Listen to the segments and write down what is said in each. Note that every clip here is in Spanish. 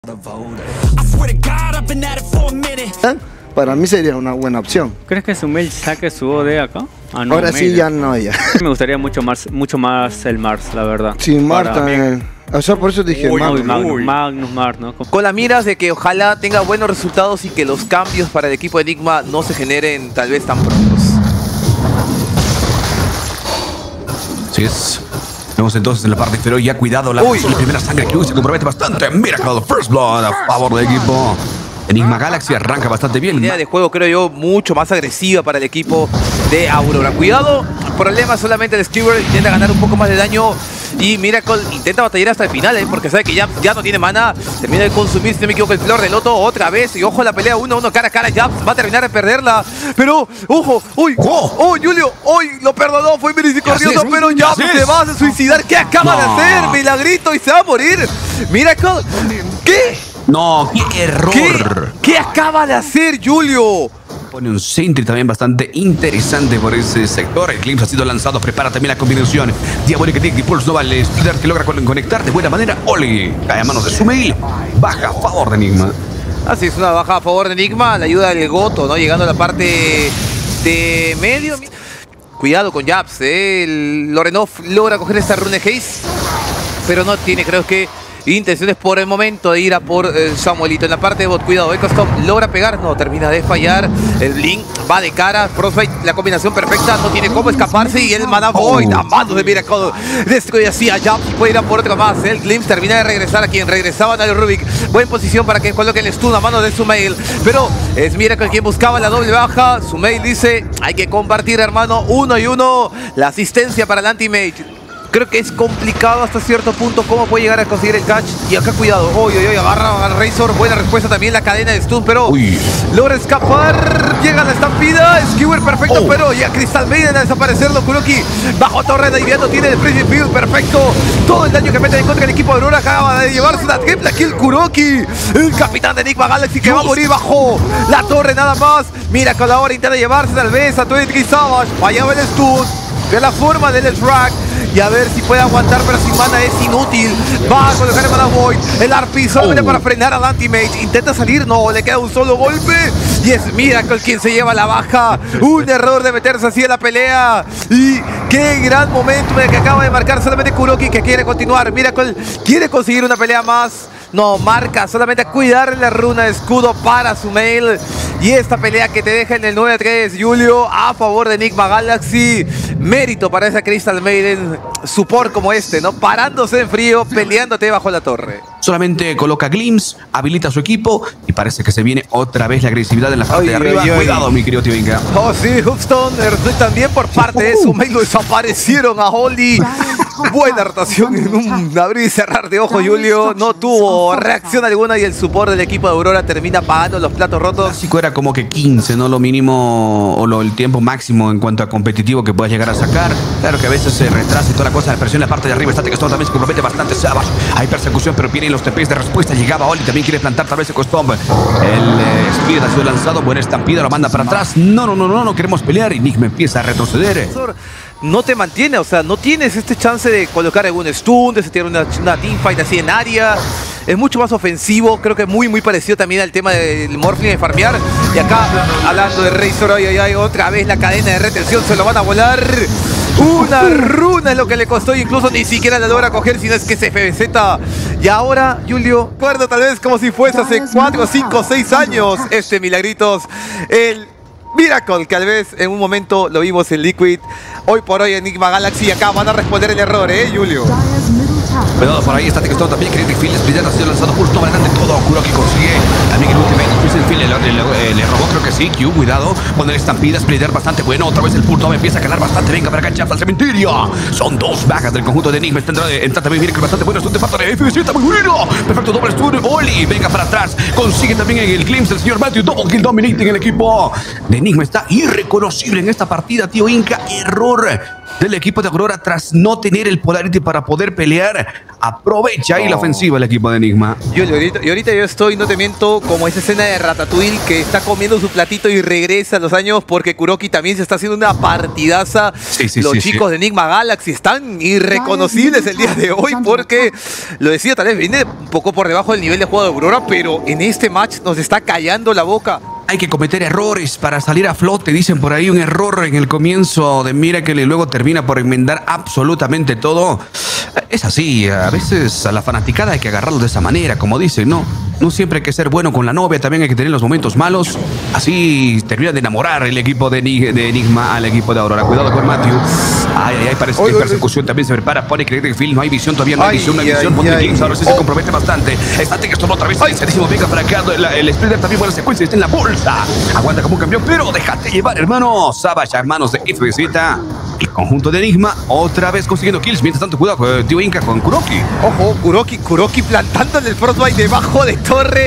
Para mí sería una buena opción. ¿Crees que Sumail saque su OD acá? Ah, no, ahora sí, ya no, ya. Me gustaría mucho más el Mars, la verdad. Sí, Mars también. O sea, por eso dije Magnus Mars, ¿no? Con las miras de que ojalá tenga buenos resultados y que los cambios para el equipo de Enigma no se generen tal vez tan prontos. Así es. Vemos entonces en la parte inferior ya cuidado la primera sangre que se compromete bastante. Miracle First Blood a favor del equipo. Enigma Galaxy arranca bastante bien. Idea de juego, creo yo, mucho más agresiva para el equipo de Aurora. Cuidado, problema solamente el Skewer intenta ganar un poco más de daño y Miracle intenta batallar hasta el final, porque sabe que ya no tiene mana. Termina de consumir, si no me equivoco, el Flor de Loto otra vez. Y ojo la pelea 1-1 cara a cara. Ya va a terminar de perderla. Pero, ojo, uy, Julio, hoy lo perdonó, fue misericordioso, pero ya se va a suicidar. ¿Qué acaba de hacer? Milagrito y se va a morir. Miracle, ¿qué? No, qué error. ¿Qué acaba de hacer Julio? Pone un Sentry también bastante interesante por ese sector. El Glimpse ha sido lanzado, prepara también la combinación. Diabólica Dick y Pulse no vale. Splitter que logra conectar de buena manera. Oli cae a manos de Sumail. Baja a favor de Enigma. Así es, una baja a favor de Enigma. La ayuda del Goto, ¿no? Llegando a la parte de medio. Cuidado con Japs, Lorenov logra coger esta rune Haze, pero no tiene, creo que, intenciones por el momento de ir a por Samuelito. En la parte de bot, cuidado, Ecostop logra pegar, no, termina de fallar. El Blink va de cara, Frostbite, la combinación perfecta, no tiene cómo escaparse. Y el Mana Void a manos de Miracle destruye así a Jump y puede ir a por otro más. El Glimpse termina de regresar a quien regresaba, Nario Rubik. Buena posición para que coloque el stun a manos de Sumail, pero es Miracle quien buscaba la doble baja. Sumail dice, hay que compartir, hermano, 1-1. La asistencia para el Anti-Mage. Creo que es complicado hasta cierto punto cómo puede llegar a conseguir el catch. Y acá cuidado, agarra a Razor. Buena respuesta también la cadena de stun, pero logra escapar. Llega la estampida, Skewer perfecto, pero ya Crystal Maiden a desaparecerlo. Kuroki bajo torre de inmediato, tiene el Freezing Field perfecto. Todo el daño que mete en contra del equipo de Aurora acaba de llevarse una triple kill Kuroki. El capitán de Enigma Galaxy que va a morir bajo la torre nada más. Mira, con la hora intenta llevarse tal vez a 23 Savage. Fallaba el stun de la forma del Shrag. Y a ver si puede aguantar, pero sin mana es inútil. Va a colocar el Mana Void. El RP solamente para frenar al Anti-Mage. Intenta salir, no, le queda un solo golpe. Y es Miracle quien se lleva la baja. Un error de meterse así en la pelea. Y qué gran momento que acaba de marcar solamente Kuroki, que quiere continuar. Miracle quiere conseguir una pelea más. No, marca solamente a cuidar la runa de escudo para Sumail. Y esta pelea que te deja en el 9-3, Julio, a favor de Enigma Galaxy. Mérito para esa Crystal Maiden. Support como este, ¿no? Parándose en frío, peleándote bajo la torre. Solamente coloca Glimpse, habilita a su equipo y parece que se viene otra vez la agresividad en la parte de arriba. Cuidado, mi querido tío Inca. Oh, sí, Houston, también por parte de Sumail lo desaparecieron a Holly. Buena rotación en un abrir y cerrar de ojos, Julio. No tuvo reacción alguna y el support del equipo de Aurora termina pagando los platos rotos. El clásico era como que 15, ¿no? Lo mínimo o el tiempo máximo en cuanto a competitivo que puedas llegar a sacar. Claro que a veces se retrasa y toda la cosa, la presión en la parte de arriba. Está que esto también se compromete bastante. Savage. Hay persecución, pero vienen los TPs de respuesta. Llegaba Oli, también quiere plantar tal vez el Costomb. El Speed ha sido lanzado, buena estampida, lo manda para atrás. No queremos pelear. Enigma empieza a retroceder. No te mantiene, o sea, no tienes este chance de colocar algún stun, de setear una teamfight así en área. Es mucho más ofensivo, creo que muy parecido también al tema del Morphling de farmear. Y acá, hablando de Razor, otra vez la cadena de retención, se lo van a volar. Una runa es lo que le costó, incluso ni siquiera la logra coger, sino es que se FBZ. Y ahora, Julio, recuerdo tal vez como si fuese hace 4, 5, 6 años Milagritos, el Miracle, que tal vez en un momento lo vimos en Liquid. Hoy por hoy Enigma Galaxy, acá van a responder el error, Julio. Cuidado por ahí, está Textón también, Critic Field, Splitter ha sido lanzado justo adelante todo. Kuroki consigue también el Ultimate, Crystal Field le robó, creo que sí. Q, cuidado, poner estampida, Splitter bastante bueno. Otra vez el Pultome empieza a calar bastante. Venga para acá, Chaps al cementerio. Son dos bajas del conjunto de Enigma. Entra también Miracle bastante bueno. Stun de factor de FBC, está muy bueno. Perfecto, doble stun. Oli, venga para atrás. Consigue también el Glimpse, el señor Matthew. Double kill dominating el equipo de Enigma. Está irreconocible en esta partida, tío Inca. Error del equipo de Aurora tras no tener el Polarity para poder pelear. Aprovecha ahí la ofensiva el equipo de Enigma. Y ahorita yo estoy, no te miento, como esa escena de Ratatouille que está comiendo su platito y regresa a los años porque Kuroki también se está haciendo una partidaza. Los chicos de Enigma Galaxy están irreconocibles el día de hoy porque, lo decía, tal vez viene un poco por debajo del nivel de juego de Aurora, pero en este match nos está callando la boca. Hay que cometer errores para salir a flote, dicen por ahí, un error en el comienzo de Miracle y luego termina por enmendar absolutamente todo. Es así, a veces a la fanaticada hay que agarrarlo de esa manera, como dicen, ¿no? No siempre hay que ser bueno con la novia, también hay que tener los momentos malos. Así termina de enamorar el equipo de Enigma al equipo de Aurora. Cuidado con Matthew. Ay, parece que en persecución también se prepara. Pone Kinetic Field, no hay visión todavía, no hay visión, no hay visión. Pone Kings, ahora sí se compromete bastante. Está que esto otra vez, serísimo, venga para acá. El Splitter también buena secuencia, está en la bolsa. Aguanta como un campeón, pero déjate llevar, hermano. Savage, hermanos de FBZ. El conjunto de Enigma otra vez consiguiendo kills. Mientras tanto, cuidado, tío Inca con Kuroki. Ojo, Kuroki plantándole el Frostbite debajo de torre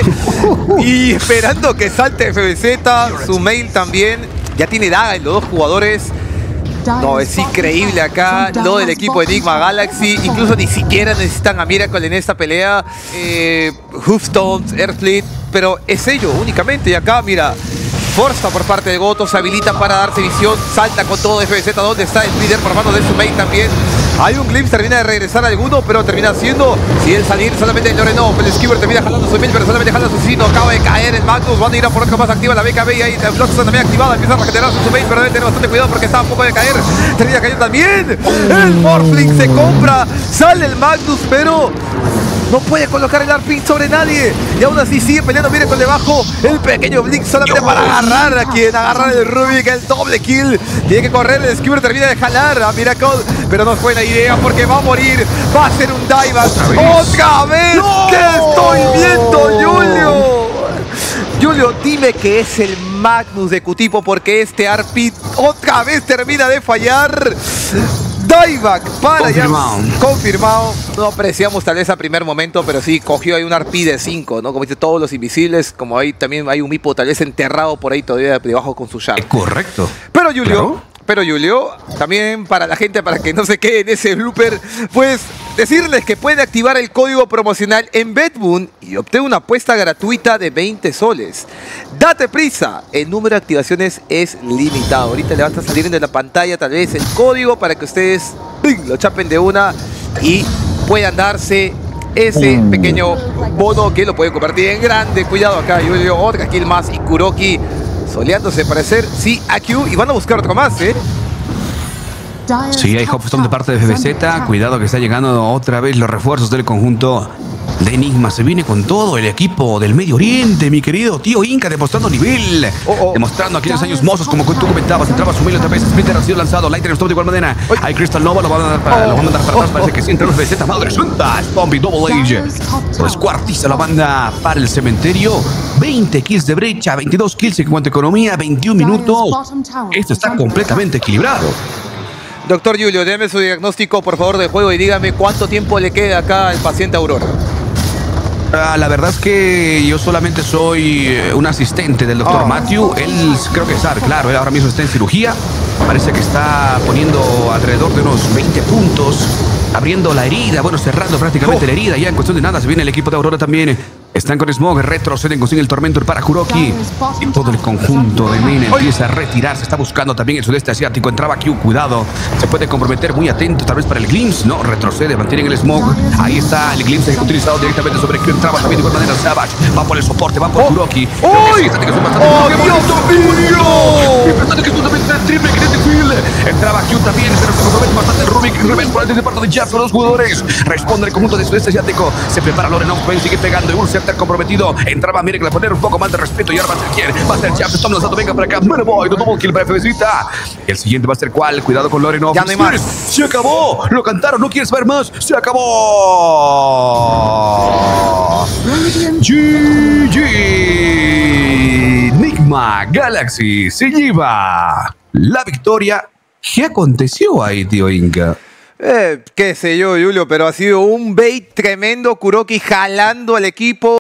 y esperando que salte FBZ. Su mail también. Ya tiene daga en los dos jugadores. No, es increíble acá lo del equipo de Enigma Galaxy. Incluso ni siquiera necesitan a Miracle en esta pelea. Hoofstones, Earthfleet, pero es ello únicamente. Y acá, mira, forza por parte de Goto, se habilita para darse visión, salta con todo FBZ. ¿Dónde está el líder por mano de su main también? Hay un glimpse, termina de regresar alguno, pero termina siendo, si el salir solamente el Lorenov, el Skipper termina jalando su main, pero solamente jala su asesino. Acaba de caer el Magnus, van a ir a por otro más activa la BKB y ahí la Flox también activada, empieza a regenerarse su main, pero debe tener bastante cuidado porque está a poco de caer. Termina cayendo también, el Morphling se compra, sale el Magnus, pero no puede colocar el Arpin sobre nadie. Y aún así sigue peleando. Miren con debajo el pequeño Blink solamente para agarrar a quien agarrar el Rubik. El doble kill. Tiene que correr. El Skipper termina de jalar a Miracle. Pero no es buena idea porque va a morir. Va a ser un dive. ¡Otra vez! ¡No! ¿Qué estoy viendo, Julio? Julio, dime que es el Magnus de Cutipo porque este Arpin otra vez termina de fallar. Dieback para confirmado. No apreciamos tal vez a primer momento, pero sí cogió ahí un RP de 5, ¿no? Como dice, todos los invisibles, como ahí también hay un Mipo tal vez enterrado por ahí todavía debajo con su Shard. Correcto. Pero Julio, también para la gente, para que no se quede en ese blooper, pues decirles que puede activar el código promocional en Betboon y obtener una apuesta gratuita de 20 soles. Date prisa, el número de activaciones es limitado. Ahorita le va a estar saliendo en la pantalla tal vez el código para que ustedes lo chapen de una y puedan darse ese pequeño bono que lo pueden convertir en grande. Cuidado acá, Julio, otra kill más y Kuroki soleándose parecer, sí, AQ, y van a buscar otro más, ¿eh? Sí, hay Hopstone de parte de FBZ. Cuidado que está llegando otra vez los refuerzos del conjunto de Enigma. Se viene con todo el equipo del Medio Oriente, mi querido tío Inca, demostrando nivel. Demostrando aquellos años mozos, como tú comentabas. Entraba su mail otra vez. Splinter ha sido lanzado. Lighter stop de igual manera. Hay Crystal Nova, lo van a mandar para atrás. Parece que sí, entre los FBZ. Madre santa. Zombie Double Age. Descuartiza la banda para el cementerio. 20 kills de brecha, 22 kills en cuanto a economía, 21 minutos. Esto está completamente equilibrado. Doctor Julio, déme su diagnóstico, por favor, del juego y dígame cuánto tiempo le queda acá al paciente Aurora. La verdad es que yo solamente soy un asistente del doctor Matthew. Él creo que sabe, claro, él ahora mismo está en cirugía. Parece que está poniendo alrededor de unos 20 puntos, abriendo la herida, bueno, cerrando prácticamente la herida. Ya en cuestión de nada se viene el equipo de Aurora también. Están con Smog, retroceden, consiguen el Tormentor para Kuroki. Y todo el conjunto de Main empieza a retirarse. Está buscando también el sudeste asiático. Entraba Q, cuidado. Se puede comprometer, muy atento, tal vez para el Glimpse. No, retrocede, mantienen el Smog. Ahí está el Glimpse utilizado directamente sobre Q. Entraba también de igual manera Savage. Va por el soporte, va por Kuroki. ¡Oh, Dios mío! Importante que justamente el triple Kinetic Field. Entraba Q también, pero se compromete bastante el Rubik. Revés por el de parte de Jazz, los dos jugadores. Responde el conjunto del sudeste asiático. Se prepara Lorenov, sigue pegando. Y un center comprometido. Entraba Miracle a poner un poco más de respeto. Y ahora va a ser quién. Va a ser Jazz. Estamos lanzando, venga para acá. Bueno, voy, double kill para FBZ. El siguiente va a ser cuál. Cuidado con Lorenov. Ya no hay más. Se acabó. Lo cantaron. No quieres ver más. Se acabó. GG. Enigma Galaxy se lleva la victoria. ¿Qué aconteció ahí, tío Inca? Qué sé yo, Julio, pero ha sido un bait tremendo. Kuroki jalando al equipo.